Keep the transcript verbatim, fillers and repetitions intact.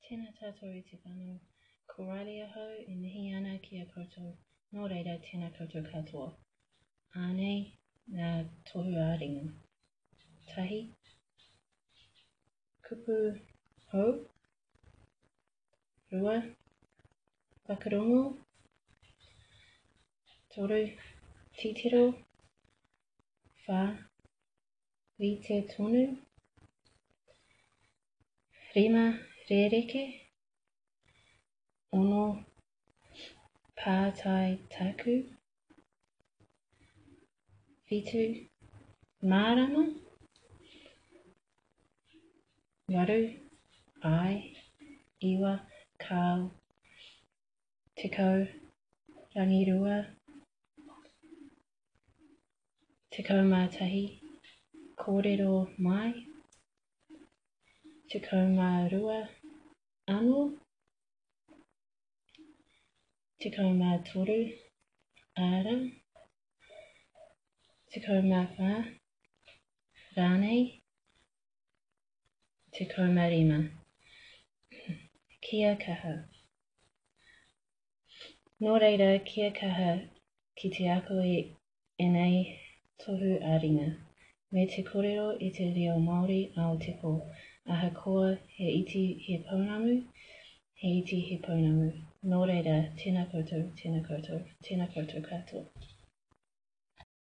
Tēnā tātou i te whanu, ko Riley aho i nihi ana ki a koutou, nō reira tēnā koutou katoa. Ānei ngā tohu-ā-ringa. Tahi, kupu hou, rua, whakarongo, toru, titiro, whā, rite tonu, rima, rereke, ono, pātai taku, whitu, mārama, waru, ai, iwa, kāu, tekau, rangirua, tekau mātahi, kōrero mai, tekau mā rua, anō, tekau mā toru, ara, tekau mā whā, rānei, tekau mā rima. Kia kaha. Nō reira, kia kaha ki te ako i enei tohu-ā-ringa. Me te kōrero i te reo Māori Aoitepö. Ahakoa he iti he pounamu, he iti he pounamu. Nō reira, tēnā koutou, tēnā koutou, tēnā koutou katoa.